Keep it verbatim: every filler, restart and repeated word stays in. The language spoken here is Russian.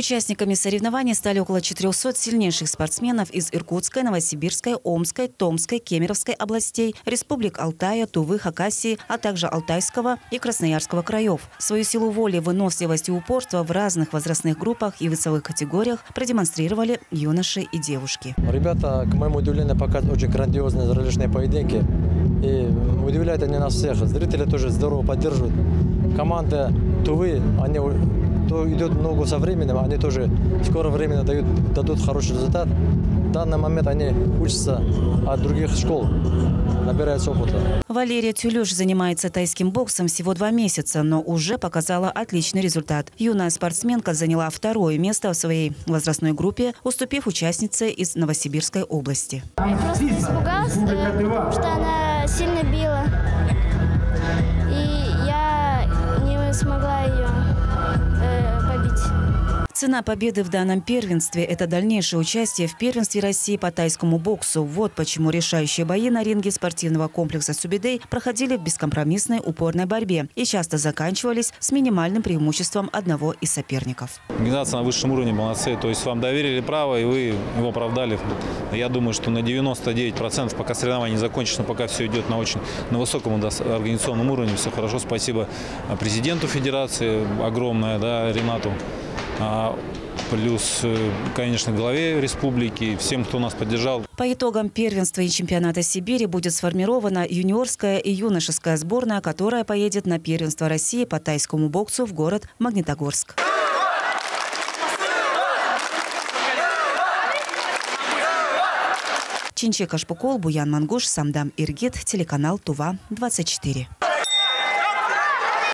Участниками соревнований стали около четырёхсот сильнейших спортсменов из Иркутской, Новосибирской, Омской, Томской, Кемеровской областей, республик Алтая, Тувы, Хакасии, а также Алтайского и Красноярского краев. Свою силу воли, выносливость и упорство в разных возрастных группах и весовых категориях продемонстрировали юноши и девушки. Ребята, к моему удивлению, показывают очень грандиозные зрелищные поединки. И удивляют они нас всех. Зрители тоже здорово поддерживают. Команда Тувы, они то идет много со временем, они тоже в скорое время дают, дадут хороший результат. В данный момент они учатся от других школ, набираются опыта. Валерия Тюлюш занимается тайским боксом всего два месяца, но уже показала отличный результат. Юная спортсменка заняла второе место в своей возрастной группе, уступив участнице из Новосибирской области. Я просто испугалась, потому что она сильно била, и я не смогла ее побить. Цена победы в данном первенстве – это дальнейшее участие в первенстве России по тайскому боксу. Вот почему решающие бои на ринге спортивного комплекса Субидей проходили в бескомпромиссной упорной борьбе и часто заканчивались с минимальным преимуществом одного из соперников. Организация на высшем уровне, молодцы. То есть вам доверили право, и вы его оправдали. Я думаю, что на девяносто девять процентов, пока соревнование не закончится, пока все идет на очень на высоком организационном уровне, все хорошо. Спасибо президенту федерации огромное, да, Ренату. Плюс, конечно, главе республики, всем, кто нас поддержал. По итогам первенства и чемпионата Сибири будет сформирована юниорская и юношеская сборная, которая поедет на первенство России по тайскому боксу в город Магнитогорск. Чинче Кашпукол, Буян Мангуш, Самдам Иргит, телеканал Тува двадцать четыре.